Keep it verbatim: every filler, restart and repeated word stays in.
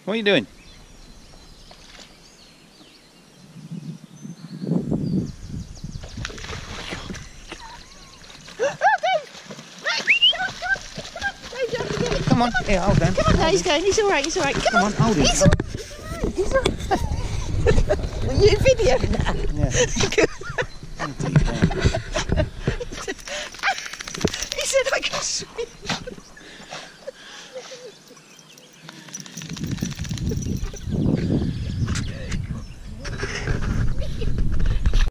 What are you doing? Come on, here, hold on. Come on, now he's going. He's all right. He's all right. Come, Come on, hold he's him. all right. He's all right. Will you video that? Yeah. He said I can swim.